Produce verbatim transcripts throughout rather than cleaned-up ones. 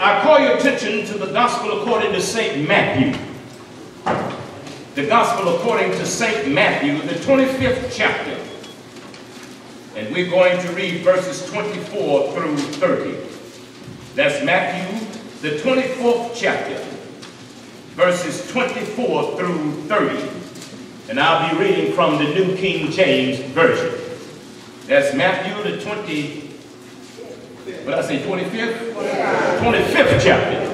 I call your attention to the Gospel according to Saint Matthew. The Gospel according to Saint Matthew, the twenty-fifth chapter. And we're going to read verses twenty-four through thirty. That's Matthew, the twenty-fourth chapter, verses twenty-four through thirty. And I'll be reading from the New King James Version. That's Matthew, the twenty, what did I say, twenty-fifth? twenty-fifth chapter.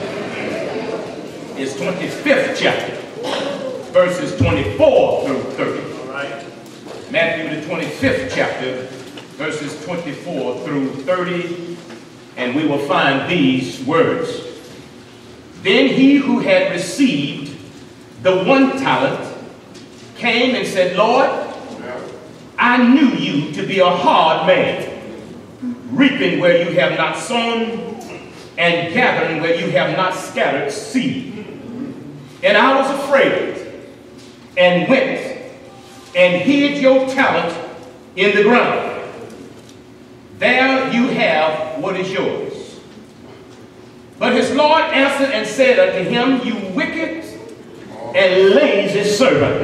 It's twenty-fifth chapter, verses twenty-four through thirty. All right. Matthew, the twenty-fifth chapter, verses twenty-four through thirty, and we will find these words. Then he who had received the one talent came and said, Lord, I knew you to be a hard man, reaping where you have not sown, and gathering where you have not scattered seed. And I was afraid, and went and hid your talent in the ground. There you have what is yours. But his Lord answered and said unto him, you wicked and lazy servant.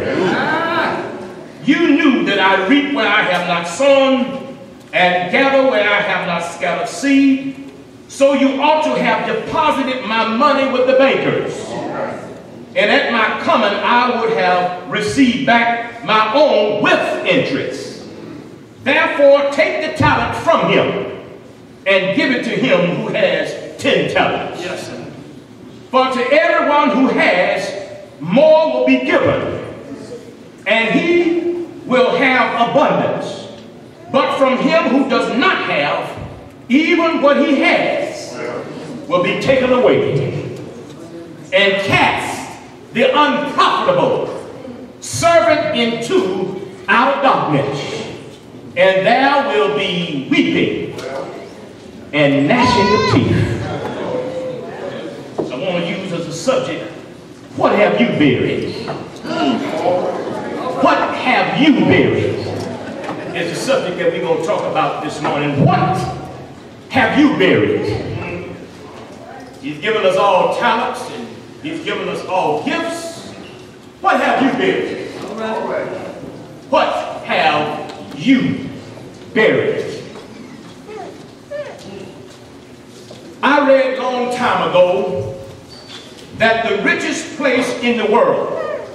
You knew that I reap where I have not sown, and gather where I have not scattered seed. So you ought to have deposited my money with the bankers. And at my coming I would have received back my own with interest. Therefore take the talent from him and give it to him who has ten talents. Yes, sir. For to everyone who has, more will be given, and he will have abundance. But from him who does not have, even what he has will be taken away. And cast the unprofitable servant into outer darkness, and there will be weeping and gnashing of teeth. I want to use as a subject, what have you buried? What have you buried? It's a subject that we're going to talk about this morning. What have you buried? He's given us all talents, and he's given us all gifts. What have you buried? What have you buried? I read a long time ago that the richest place in the world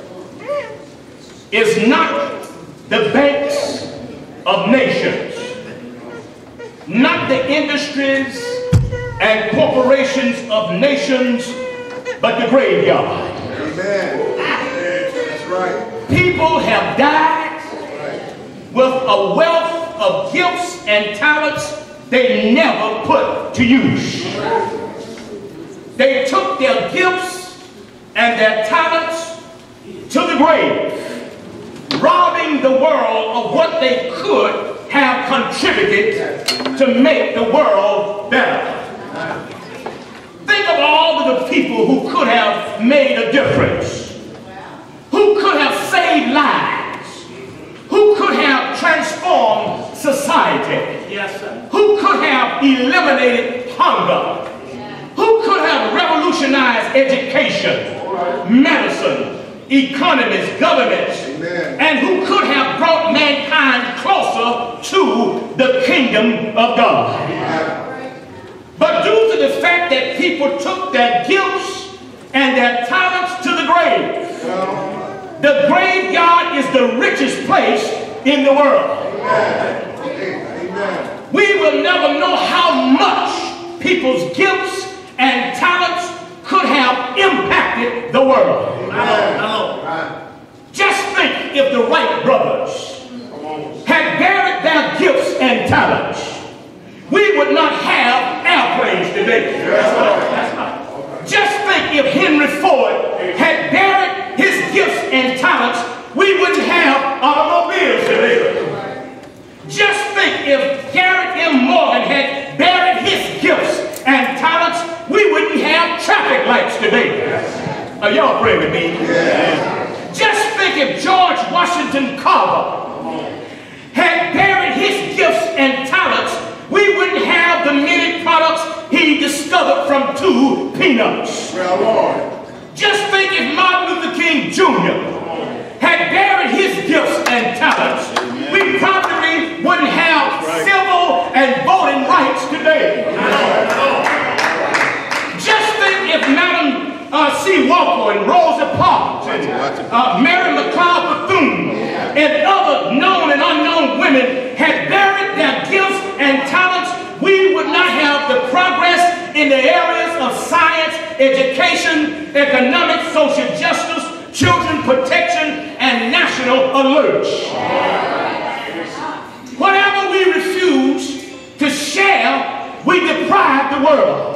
is not the banks of nations, not the industries and corporations of nations, but the graveyard. Amen. That's right. People have died with a wealth of gifts and talents they never put to use. They took their gifts and their talents to the grave, robbing the world of what they could have contributed to make the world better. Think of all of the people who could have made a difference, who could have saved lives, who could have transformed society, yes, sir. Who could have eliminated hunger, who could have revolutionized education, medicine, economies, governments, amen, and who could have brought mankind closer to the kingdom of God. Amen. But due to the fact that people took their gifts and their talents to the grave, the graveyard is the richest place in the world. Amen. We will never know how much people's gifts and talents could have impacted the world. Just think if the Wright brothers had buried their gifts and talents, we would not have airplanes today. Just think if Henry Ford had buried his gifts and talents, we wouldn't have automobiles today. Just think if Garrett M. Morgan had buried his gifts and talents, we wouldn't have traffic lights today. Are y'all pray with me? Yeah. Just think if George Washington Carver had buried his gifts and talents, we wouldn't have the many products he discovered from two peanuts. Well, Lord. Just think if Martin Luther King Junior had buried his gifts and talents, Amen. We probably wouldn't have right. civil and voting rights today. Just think if Madam uh, C. Walker and Rosa Parks and uh, Mary McLeod Bethune and other known and unknown women had buried their gifts and talents, we would not have the progress in the areas of science, education, economic, social justice, children protection, and national alert. Whatever we refuse to share, we deprive the world.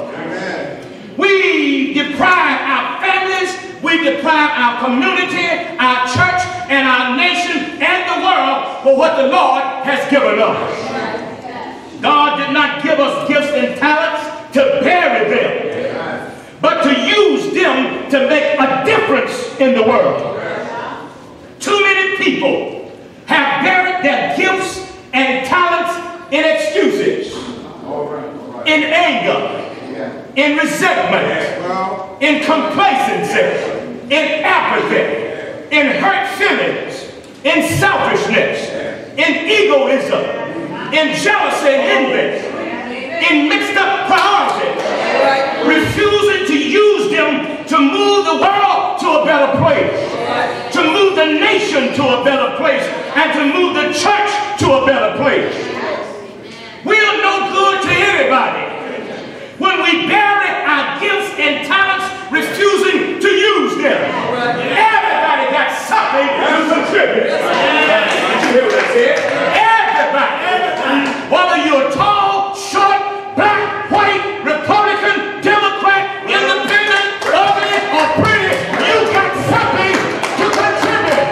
We deprive our families, we deprive our community, our church, and our nation, and the world for what the Lord has given us. God did not give us gifts and talents to bury them, but to use them to make a difference in the world. Too many people have buried their gifts and talents in excuses, in anger, in resentment, in complacency, in apathy, in hurt feelings, in selfishness, in egoism, in jealousy and envy, in mixed up priorities, refusing to use them to move the world to a better place, to move the nation to a better place, and to move the church to a better place. We are no good to anybody when we bury our gifts and talents, refusing to use them. Everybody got something to contribute. Did you hear what I said? Everybody. Whether you're tall, short, black, white, Republican, Democrat, independent, ugly, or pretty, you got something to contribute.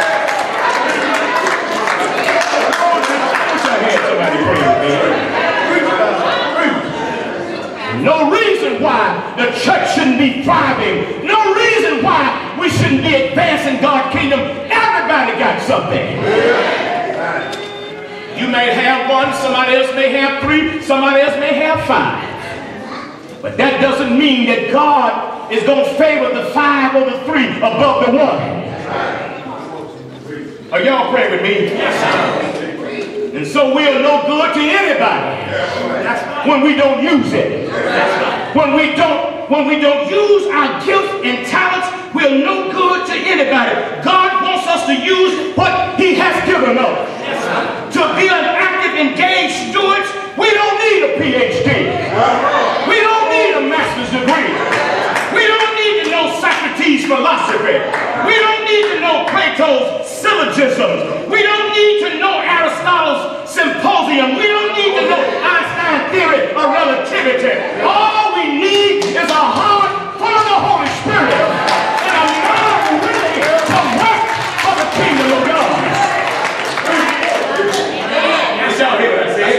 I wish I had somebody praying for me. No reason why the church shouldn't be thriving. No reason why we shouldn't be advancing God's kingdom. Everybody got something. You may have one, somebody else may have three, somebody else may have five. But that doesn't mean that God is going to favor the five or the three above the one. Are y'all praying with me? And so we are no good to anybody when we don't use it. When we don't, when we don't use our gifts and talents, we are no good to anybody. God wants us to use what He has given us. To be an active, engaged stewards, we don't need a P H D. We don't need a master's degree. We don't need to know Socrates' philosophy. We don't need to know Plato's syllogisms. We don't need to know Aristotle's symposium. We don't need to know Einstein's theory of relativity. All we need is a heart full of the Holy Spirit and a mind willing to work for the kingdom of God. Yes, y'all hear what I say?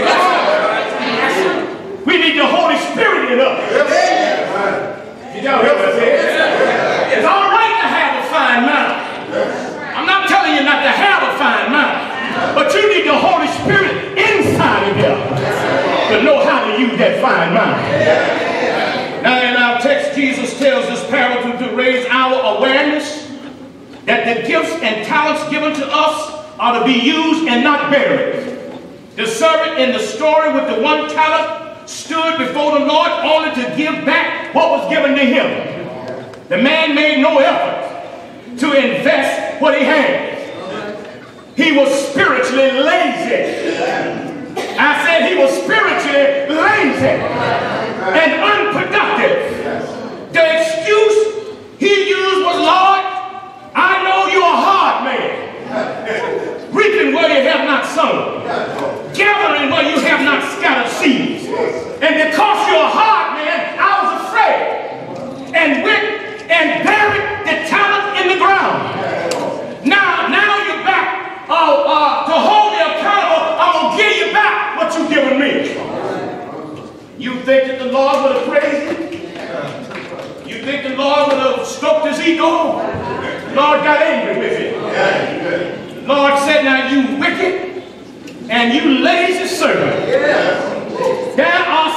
We need the Holy Spirit in us. Did y'all hear what I say? It's all right to have a fine mind. I'm not telling you not to have a fine mind, but you need the Holy Spirit inside of you to know how to use that fine mind. Now in our text, Jesus tells this parable to raise our awareness that the gifts and talents given to us are to be used and not buried. The servant in the story with the one talent stood before the Lord only to give back what was given to him. The man made no effort to invest what he had. He was spiritually lazy. I said he was spiritually lazy and unproductive. The excuse he used was, Lord, I know you're a hard man, reaping where you have not sown, gathering where you have not scattered seeds. And because you're a hard man, I was afraid and went and buried the talent in the ground. Now, now you're back uh, uh, to hold me accountable. I'm going to give you back what you've given me. You think that the Lord would have praised you? You think the Lord would have stroked his ego? Lord got angry with him. Lord said, now you wicked and you lazy servant. There are some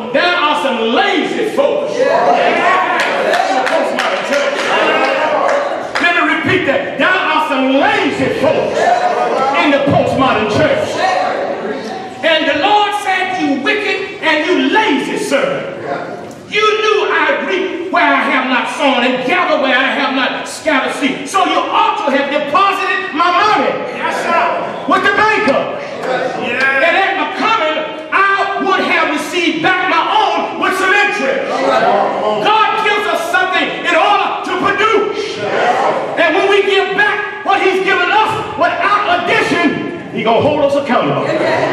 some, there are some lazy folks in the postmodern church. Let me repeat that. There are some lazy folks in the postmodern church. And the Lord said, you wicked and you lazy servant. You knew I reap where I have not sown and gather where I have not scattered seed. So you ought to have deposited my money with the banker. And at my coming, I would have received back my own with some interest. God gives us something in order to produce. And when we give back what he's given us without addition, he's going to hold us accountable.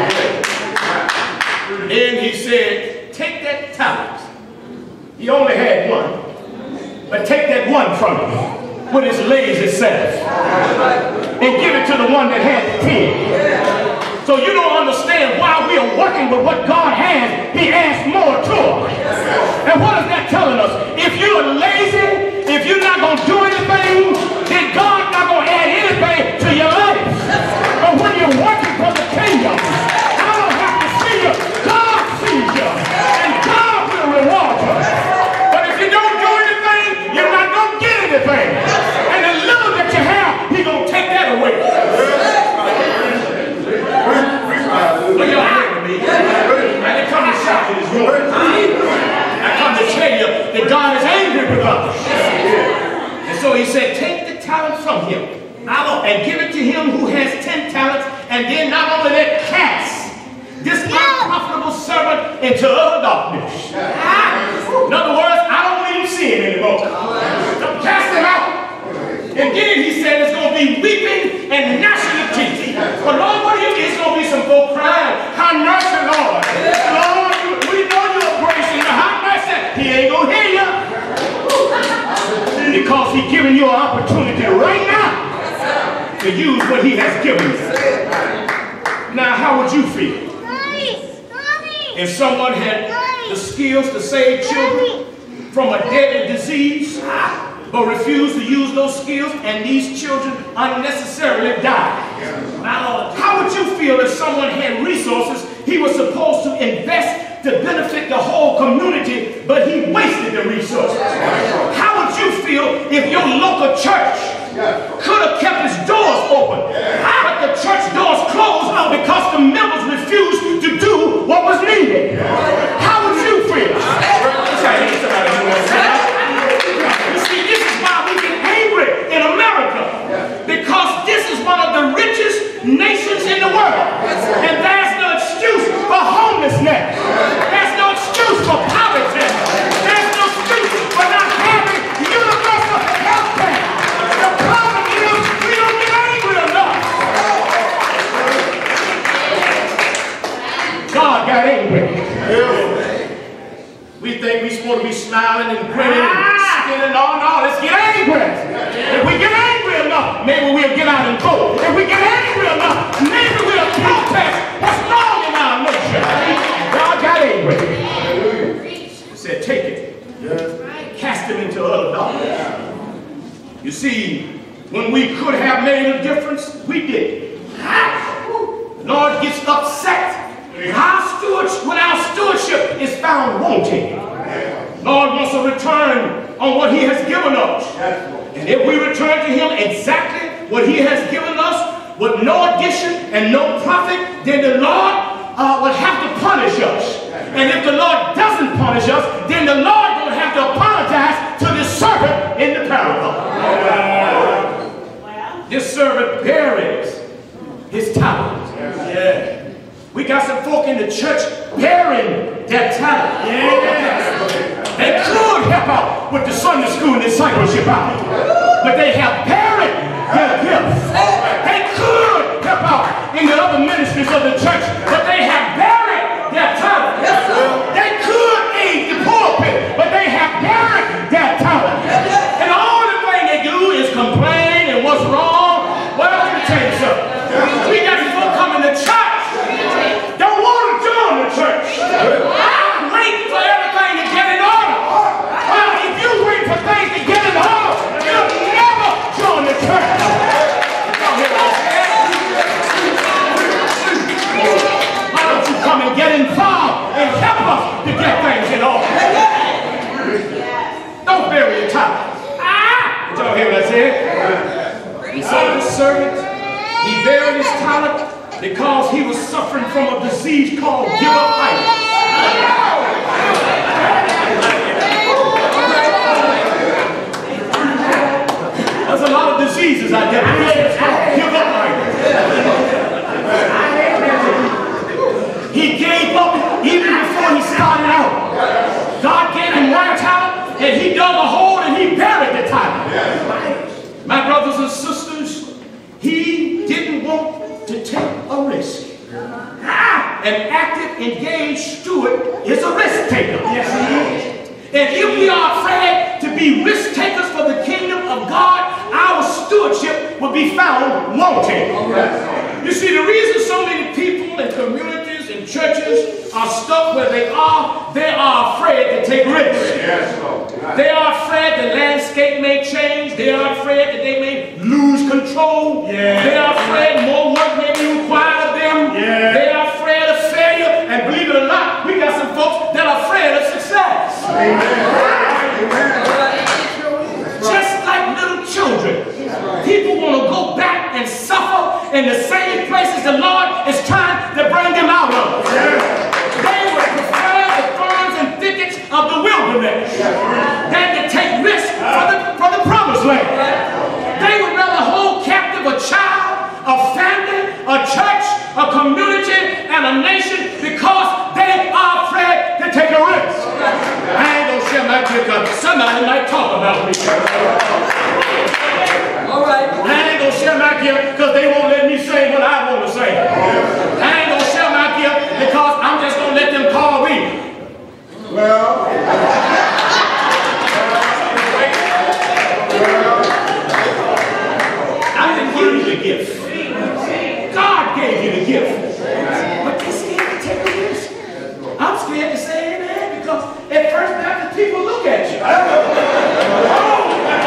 Then he said, take that talent. He only had one. But take that one from him with his lazy self and give it to the one that had ten. So you don't understand why we are working with what God has. He adds more to us. And what is that telling us? If you're lazy, if you're not going to do anything, then God's not going to add anything to your life. But when you're working for the kingdom, I don't have to see you. God sees you. And God will reward you. But if you don't do anything, you're not going to get anything. And the little that you have, he's going to take that away. Look y'all hearing me. I didn't come to shout in this room. I come to tell you that God is angry with us. And so he said, take the talent from him and give it to him who has ten talents. And then not only that, cast this unprofitable servant into utter darkness. In other words, I don't even see him anymore. Cast him out. And then he said it's going to be weeping and gnashing of teeth. But Lord, what do you, it's going to be some folk crying. Have mercy, Lord. Lord, we know you're embracing the have mercy. He ain't going to hear you. Because he's giving you an opportunity right now to use what he has given you. Now, how would you feel if someone had the skills to save children from a deadly disease, but refused to use those skills, and these children unnecessarily died? How would you feel if someone had resources he was supposed to invest to benefit the whole community, but he wasted the resources? How would you feel if your local church could have kept its doors open, but the church doors closed because the members refused to do what was needed? How would you feel? You see, this is why we get angry in America, because this is one of the richest nations in the world, and there's no excuse for homelessness. There's no excuse for poverty. There's no excuse for not having universal health care. The problem is we don't get angry enough. God got angry. We think we're supposed to be smiling and grinning and skinning. No, no, let's get angry. If we get angry enough, maybe we'll get out and vote. If we get angry enough, maybe we'll protest what's wrong in our nation. God got angry. He said, take it. Cast him into utter darkness. You see, when we could have made a difference, we did. The Lord gets upset our stewardship, when our stewardship is found wanting. Lord wants a return on what he has given us. And if we return to him exactly what he has given us with no addition and no profit, then the Lord uh, will have to punish us. And if the Lord doesn't punish us, then the Lord will have to apologize to this servant in the parable. This servant buries his talent. Yeah. We got some folk in the church bearing their talent. Yeah. They could help out with the Sunday school and discipleship out, but they have buried their gifts. They could help out in the other ministries of the church, but they have buried their talent. They could aid the pulpit, but they have buried their talent. And the only thing they do is complain and what's wrong. Well, let me tell you something. We got people coming to church, don't want to join the church. I'm waiting for everything to get in order. Well, if you wait for things to get in order, you'll never join the church. bury your talent. Ah! Did y'all hear what I said? And so this servant, he buried his talent because he was suffering from a disease called give up itis. There's a lot of diseases out there. It's called give up itis. He gave up even before he started out. God gave him one talent, and he dug a hole and he buried the talent. My brothers and sisters, he didn't want to take a risk. An active, engaged steward is a risk taker. Yes, he is. And if we are afraid to be risk takers for the kingdom of God, our stewardship will be found wanting. You see, the reason so many people and communities and churches are stuck where they are, they are afraid to take risks. They are afraid the landscape may change. They are afraid that they may lose control. They are afraid more work may be required of them. They are afraid of failure. And believe it or not, we got some folks that are afraid of success. Just like little children, people want to go back and suffer in the same places the Lord is trying to bring them out of. They would prefer the thorns and thickets of the wilderness than to take risks for the, for the promised land. They would rather hold captive a child, a family, a church, a community, and a nation because they are afraid to take a risk. I ain't gonna share my because somebody might talk about me. All right. I ain't gonna share my gift because they won't let me say what I want to say. I ain't gonna share my gift because I'm just gonna let them call me. Well. I didn't give you the gift. God gave you the gift. But they're scared to take a risk. I'm scared to say amen because at First Baptist people look at you. Oh.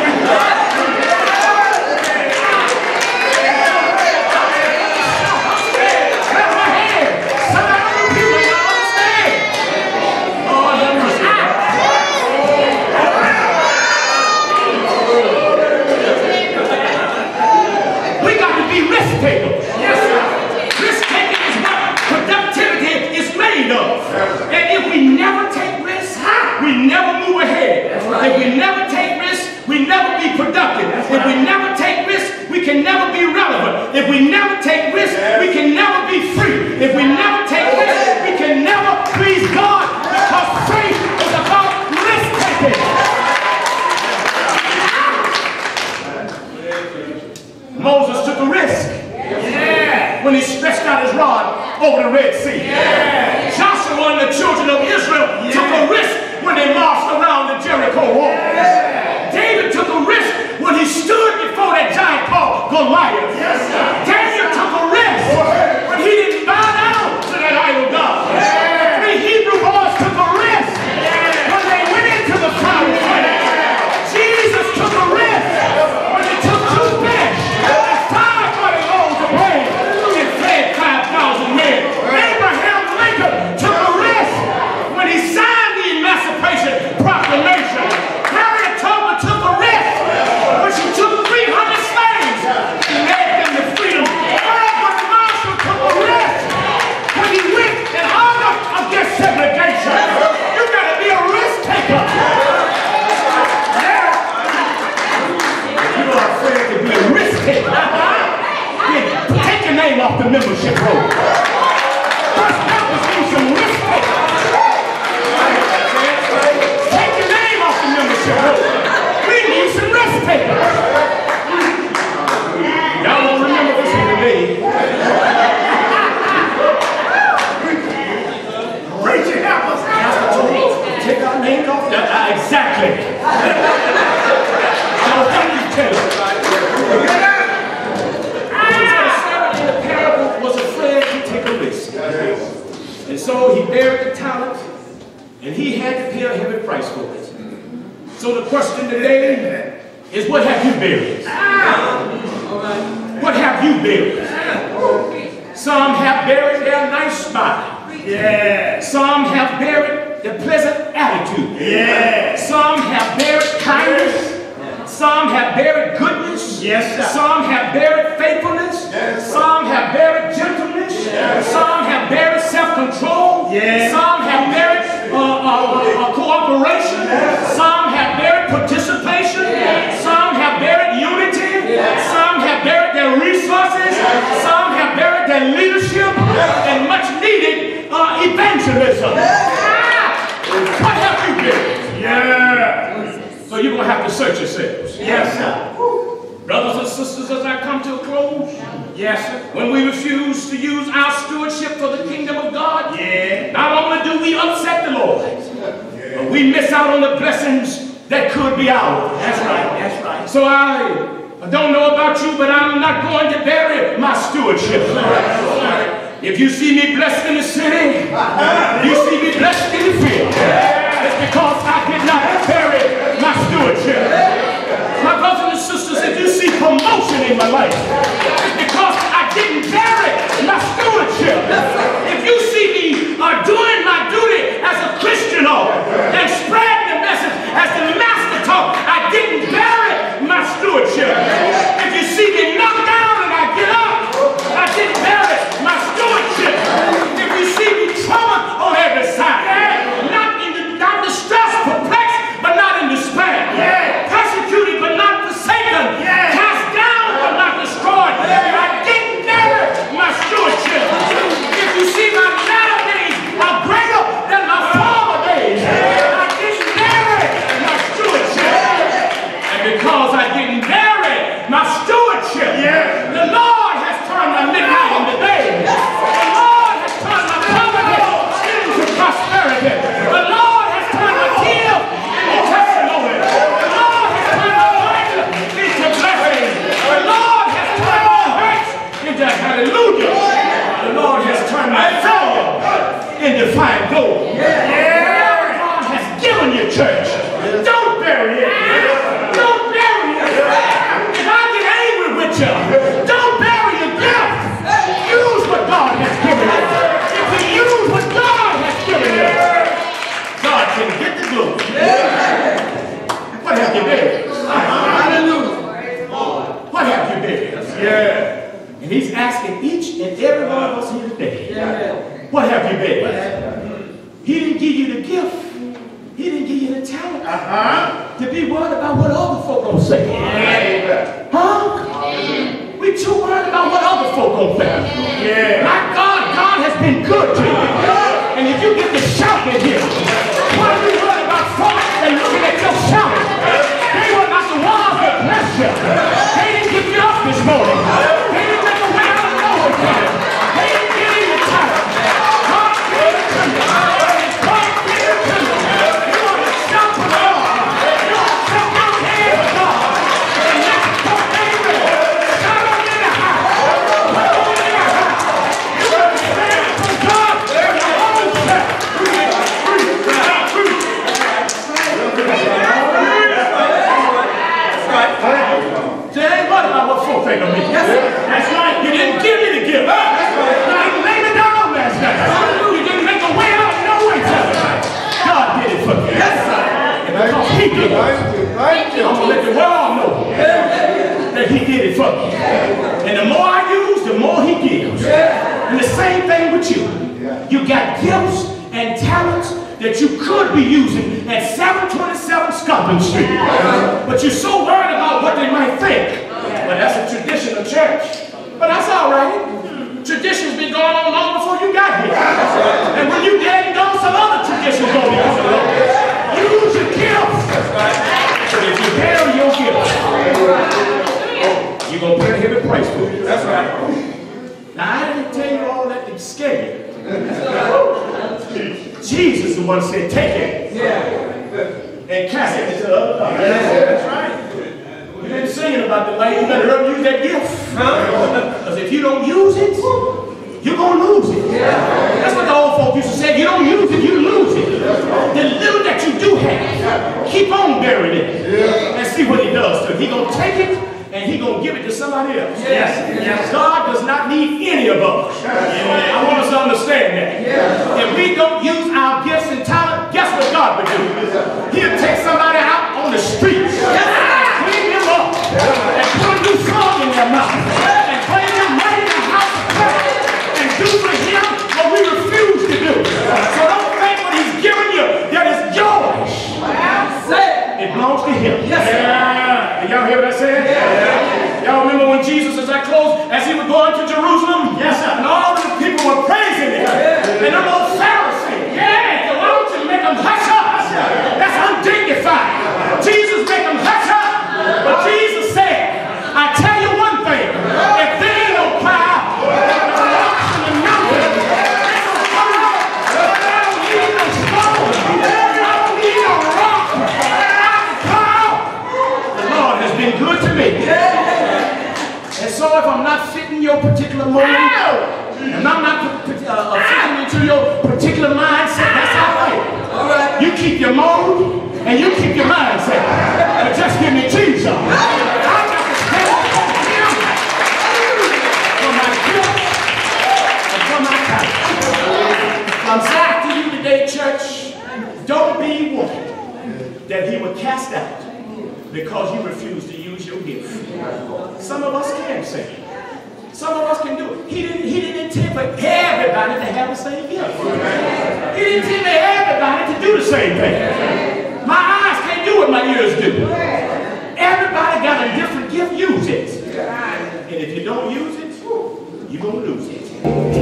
If we never take risks, we never be productive. If we never take risks, we can never be relevant. If we never take risks, we can never be free. If we never take risks, we can never please God because faith is about risk taking. Moses took a risk when he stretched out his rod over the Red Sea. Joshua and the children of Israel took a risk when they marched around the Jericho wall. Yeah. David took a risk when he stood before that giant called Goliath. Yes, Daniel took a risk when he didn't bow down to that idol god. Yeah. The Hebrew boys took a risk yeah. when they went into the promised land. Jesus took a risk when he took two fish and five mighty loaves of bread and fed five thousand men. Abraham Lincoln took a risk when he signed Emancipation Proclamation. Harriet Tubman took a risk when she took three hundred slaves and led them to freedom. Thurgood Marshall took a risk when he went and hung up against segregation. You gotta be a risk taker. You are afraid to be a risk taker. Take your name off the membership roll. First Baptist needs some risk takers. We need some risk takers. Y'all won't remember this one today. Preacher, help us. Pastor told take our name off. Uh, exactly. So thank you, Taylor. The servant in the parable was afraid to take a risk. And so he buried the talent, and he had to pay a heavy price for it. So the question today is, what have you buried? What have you buried? Some have buried their nice smile. Yeah. Some have buried their pleasant attitude. Yeah. Some have buried kindness. Some have buried goodness. Yes, sir. Some have buried faithfulness. Yes, some have buried gentleness. Yes. Some have buried self-control. Yes. Some have buried uh, uh, uh, cooperation. Yes. Some have buried participation. Yes. Some have buried unity. Yes. Some have buried their resources. Yes. Some have buried their leadership. Yes. And much needed uh, evangelism. Yes. What have you buried? Yeah. So you're going to have to search yourselves. Yes, sir. Brothers and sisters, as I come to a close, yes, sir. when we refuse to use our stewardship for the kingdom of God, Yeah. not only do we upset the Lord, but we miss out on the blessings that could be ours. That's right. That's right. So I, I don't know about you, but I'm not going to bury my stewardship. If you see me blessed in the city, you see me blessed in the field. It's because I did not bury my stewardship. My brothers and sisters, if you see promotion in my life, it's because I didn't bury my stewardship. If you see me uh, doing my duty as a Christian oh, and spreading the message as the master taught, I didn't bury my stewardship. If you see me knocked down and I get up, I didn't bury my stewardship. If you see me troubled on every side, not in the not distressed, perplexed, but not in despair, persecuted but not forsaken, cast down but not destroyed, I didn't bury my stewardship. If you see my latter days are greater than my former days, I didn't bury my stewardship. And because I didn't bury my stewardship, the Lord has turned my midnight into day. The Lord has turned my poverty into prosperity. The Lord has turned my tears into testimony. The Lord has turned my life into blessing. The Lord has turned my hurts into hallelujah. The Lord has turned my failure into fine gold. God has given you church. Don't bury it. Don't bury it. If I get angry with you, don't bury your gift. Use what God has given you. If you use what God has given you, God can get the glory. What have you buried? Hallelujah. What have you buried? Yeah. And he's asking each and every one of us here today, what have you buried? He didn't give you the gift. He didn't give you the talent uh-huh. to be worried about what other folk gonna say. Yeah. Huh? We too worried about what other folk gonna say. Yeah. My God, God has been good to you. And if you get to shout in here, what are you worried about folks that looking at your shouting? They were not the ones that bless you. They didn't give you up this morning. They didn't make a way out of nowhere for you. They didn't give you the talent. God gave it to you. God gave it to you. You want to shout for God. You want to shout out there for God. And let's go, baby. Shout out in the house. Put on in the house. You want to stand for God. There's your own self. Say, ain't worried about what folk think of me. Yes, that's right. You didn't give me the gift. You didn't lay me down last night. You didn't make a way out of no way tonight. God did it for me. Yes, sir. And because he did it, I'm going to let the world know that he did it for me. And the more I use, the more he gives. And the same thing with you. You got gifts and talents that you could be using at seven twenty-seven Scotland Street. But you're so worried about what they might think. Well, that's a tradition of church. But that's all right. Tradition's been going on long before you got here. And when you dead and gone, some other tradition's going to be coming along. Use your gifts. But if you bury your gifts, you're going to pay a heavy price for it. That's right. Now, I didn't tell you all that to scare you. Jesus the one said, take it. Yeah. And cast it into the other part. That's right. We've been singing about the light. You better learn to use that gift. Because if you don't use it, you're going to lose it. Yeah. That's what the old folk used to say. If you don't use it, you lose it. The little that you do have, keep on burying it. Yeah. And see what he does to it. He's going to take it and he's going to give it to somebody else. Yes. Yes. God does not need any of us. Yes. I want us to understand that. Yes. If we don't use our gifts and talent, guess what God would do? He'll take somebody out on the streets. Yes. so if I'm not fitting your particular mood, and I'm not uh, fitting into your particular mindset, that's all right. All right. You keep your mood and you keep your mindset. But just give me Jesus. I got to stand up for my guilt and for my conscience. I'm saying to you today, church, don't be one that he would cast out because you refuse to use your gift. Some of us can sing. Some of us can do it. He didn't, he didn't intend for everybody to have the same gift. He didn't intend for everybody to do the same thing. My eyes can't do what my ears do. Everybody got a different gift. Use it. And if you don't use it, you're going to lose it.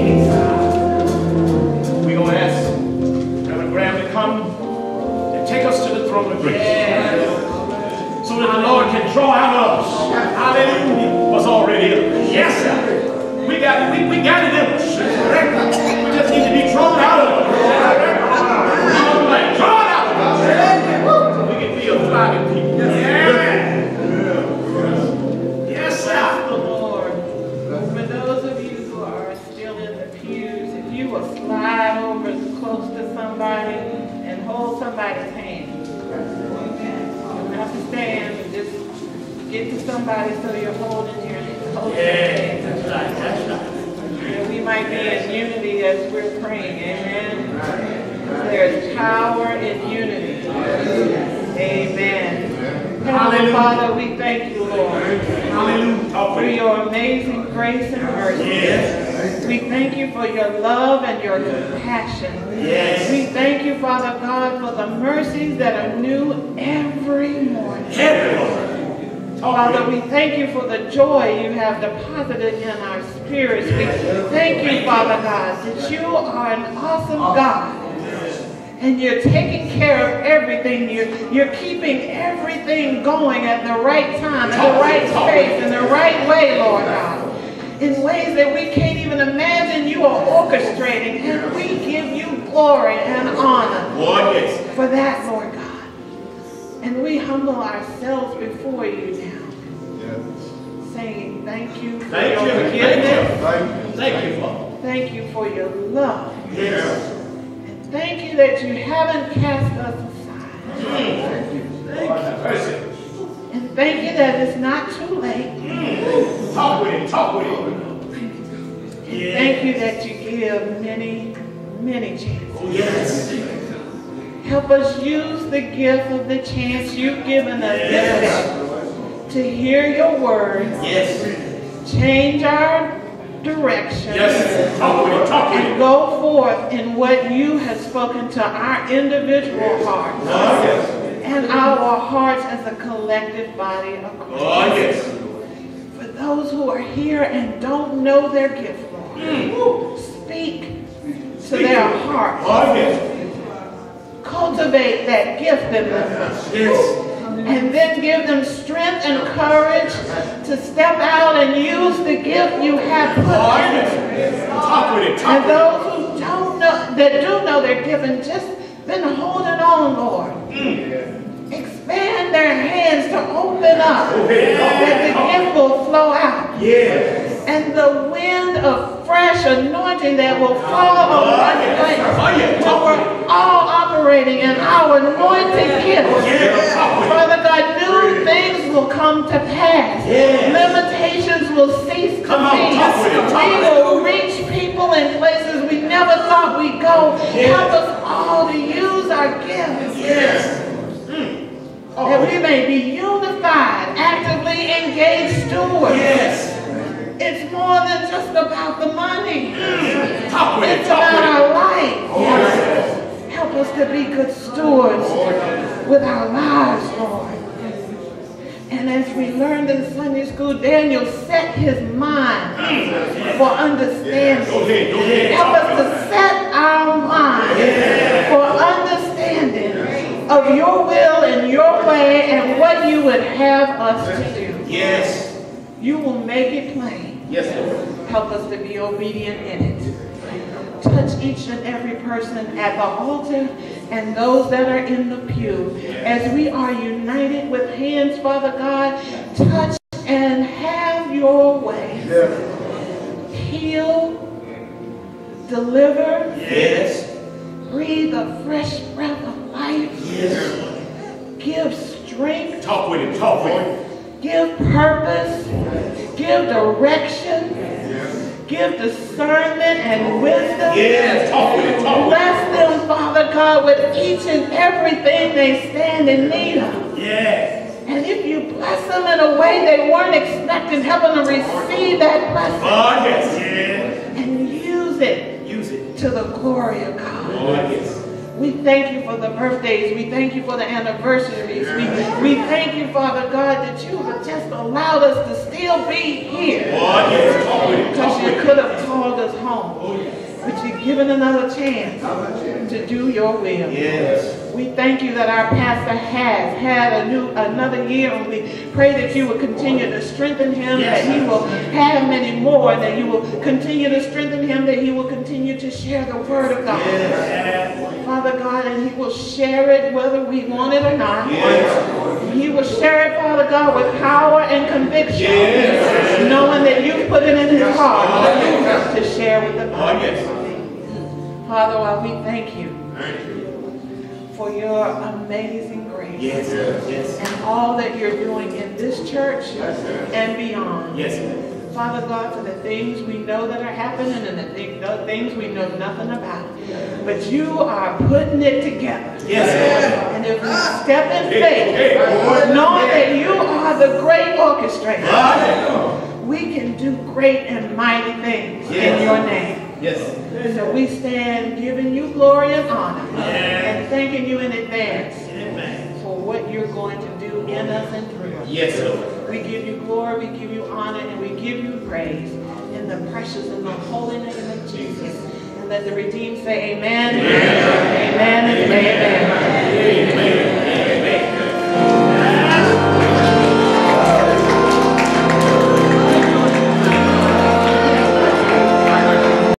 We're going to ask Reverend Graham to come and take us to the throne of grace. So that the Lord can draw out of us, hallelujah, what's already in us. Yes, sir. We got it, we, we got it in us. We just need to be drawn out of us. Like, drawn out of us. So we can be a thriving people. Yes, yes sir. The Lord. For those of you who are still in the pews, if you will slide over close to somebody and hold somebody's hand. Have to stand and just get to somebody so you're holding your holding Yeah, that's right, that's right. Yeah, we might be in unity as we're praying, amen. There's power in unity. Amen. Heavenly Father, we thank you, Lord, Hallelujah. for your amazing grace and mercy. Yes. We thank you for your love and your compassion. Yes. We thank you, Father God, for the mercies that are new every morning. Every morning. Father, we thank you for the joy you have deposited in our spirits. We thank you, Father God, that you are an awesome God. And you're taking care of everything. You're, you're keeping everything going at the right time, in the right space, in the right way, Lord God. In ways that we can't even imagine you are orchestrating. And we give you glory and honor for that, Lord God. And we humble ourselves before you now, saying thank you for Thank your you. forgiveness. Thank you. Thank you, Father. Thank you for your love. Yes. Thank you that you haven't cast us aside. Thank you. Thank you. And thank you that it's not too late. Mm. Talk with him. Talk with him. And thank you that you give many, many chances. Oh, yes. Help us use the gift of the chance you've given us Yes. to hear your words, Yes. change our direction, Yes. Talk with him. Talk with and him. go forth in what you have spoken to our individual hearts. Oh, yes. And our hearts as a collective body of Christ. Oh, yes. For those who are here and don't know their gift, Lord, Mm. speak to their hearts. Oh, yes. Cultivate that gift in them. Yes. And then give them strength and courage to step out and use the gift you have put Oh, in yes. them. Talk with him. Talk And with him. those who don't know, that do know their gift and just been holding on, Lord. Mm. Expand their hands to open up, that the gift will flow out. Yes. And the wind of fresh anointing that will fall over Oh, this yes. place. Oh, yes. When we're all operating in our anointed gifts. Yes. Talk with him. Father God, new things will come to pass. Yes. Limitations will cease to Come on, be. talk with him, talk We with will reach people in places we never thought we'd go. Yes. Help us all to use our gifts. Yes. Oh. That we may be unified, actively engaged stewards. Yes. It's more than just about the money. Mm. Talk with him. It's Talk about with him. our life. Oh, yes. Help us to be good stewards with our lives, Lord. And as we learned in Sunday school, Daniel set his mind for understanding. Go ahead. Go ahead. Help Talk us with to him. set our mind for understanding of your will and your way and what you would have us to do. Yes. You will make it plain. Yes, Lord. Help us to be obedient in it. Touch each and every person at the altar and those that are in the pew. As we are united with hands, Father God, touch and have your way. Heal, deliver, Yes. breathe a fresh breath of life, Yes. give strength, Talk with him. Talk with him. give purpose, give direction, give discernment and wisdom. Yes. Talk with him. Talk with him. Bless them, Father God, with each and everything they stand in need of. Yes. And if you bless them in a way they weren't expecting, help them to receive that blessing God, yes. Yeah. and use it Use it. to the glory of God. God, yes. We thank you for the birthdays. We thank you for the anniversaries. We, we thank you, Father God, that you have just allowed us to still be here. God, yes. Talk with him. Because Talk you with him. could have called us home. Oh, yes. But you've given another chance to do your will. Yes. We thank you that our pastor has had a new another year, and we pray that you will continue to strengthen him, Yes. that he will have many more, that you will continue to strengthen him, that he will continue to share the word of God. Yes. Father God, and he will share it whether we want it or not. Yes. He will share it, Father God, with power and conviction, Yes. knowing that you put it in his heart to share with the God, body. yes. Father, while we thank you Thank you. for your amazing grace Yes. Yes. and all that you're doing in this church and beyond. Yes. Father God, for the things we know that are happening and the, thing, the things we know nothing about. But you are putting it together. Yes. And if we step in Hey, faith, hey. knowing that you are the great orchestrator, God. we can do great and mighty things Yes. in your name. Yes. So we stand giving you glory and honor Yes. and thanking you in advance Amen. for what you're going to do in us and through us. Yes, Lord. We give you glory, we give you honor, and we give you praise in the precious and the holy name of Jesus. And let the redeemed say amen. Amen, amen and amen. Amen.